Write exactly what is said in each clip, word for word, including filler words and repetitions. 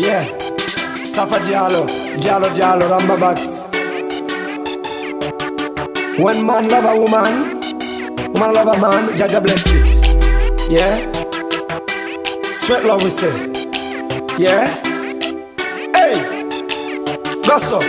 Yeah, Safa Diallo, Diallo Diallo, Ramba Bax. When man love a woman, woman love a man, Jaja bless it. Yeah, straight love we say. Yeah, hey, go so.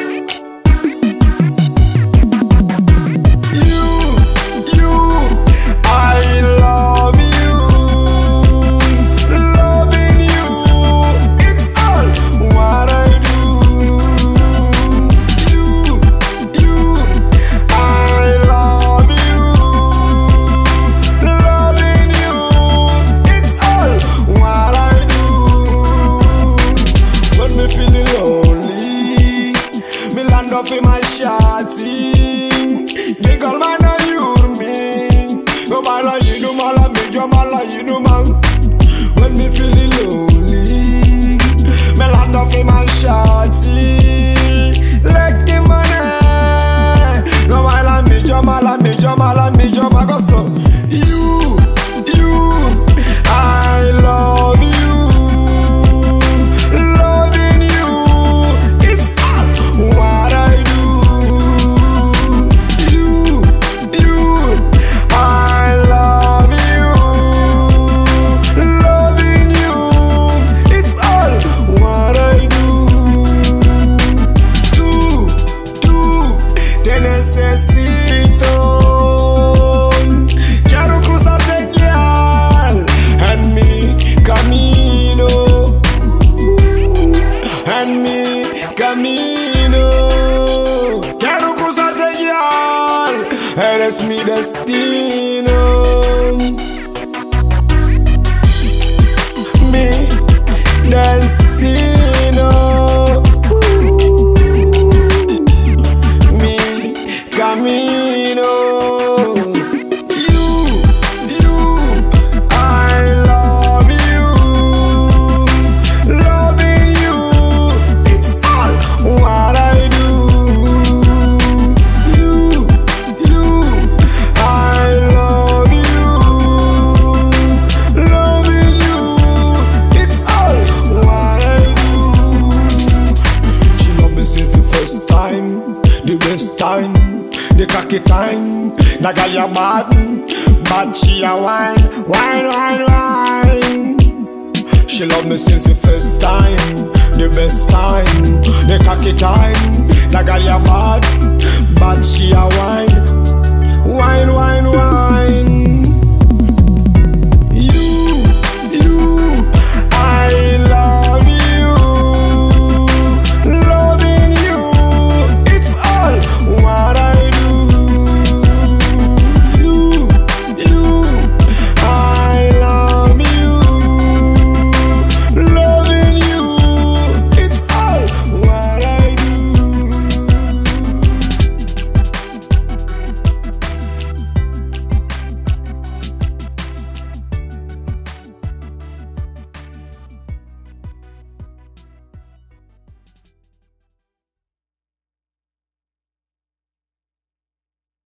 For my shawty, the girl man a you me. No mala you no mala me, your mala you no man. When me feeling lonely, me land off in my shawty, like the money. No mala me, your mala me, your mala me, your mala so. You, you, I love you. Necesito, quiero cruzarte guial en mi camino, en mi camino. Quiero cruzarte guial, eres mi destino, mi destino. Camino, you, you, I love you, loving you, it's all what I do. You, you, I love you, loving you, it's all what I do. She loved me since the first time, the best time. The cocky time, the girl ya bad, bad she a wine, wine, wine, wine. She love me since the first time, the best time. The cocky time, the girl ya bad, bad she a wine, wine, wine, wine.